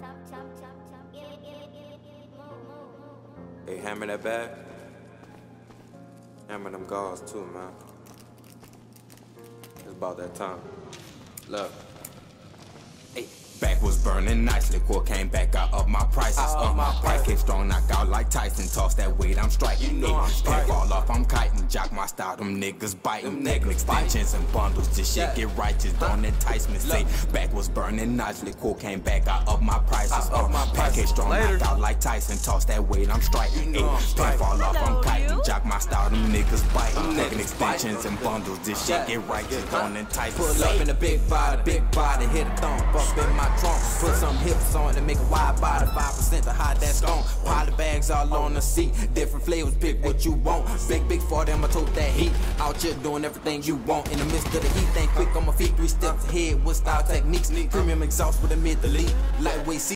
Hey, hammer that bag. Hammer them gauze too, man. It's about that time. Look. Hey. Back was burning nicely, core came back, got up my prices. Package strong, knock out like Tyson, toss that weight, I'm striking. You know I'm striking. Fall off, I'm kiting, jock my style, them niggas biting. Neck extensions and bundles, this shit get righteous, don't entice me. Say, back was burning nicely, core came back, got up my prices. Package strong, knock out like Tyson, toss that weight, I'm striking. Fall off, I'm kiting, jock my style, them niggas biting. Neck extensions and bundles, this shit get righteous, don't entice me. Pull up in a big body, hit a thump up in my trunk. Put some hips on to make a wide body, 5% to hide that stone. Pile the bags all on the seat, different flavors, pick what you want. Big for them, I tote that heat. Out here doing everything you want. In the midst of the heat, think quick on my feet, 3 steps ahead with style techniques. Premium exhaust with a mid to lead. Lightweight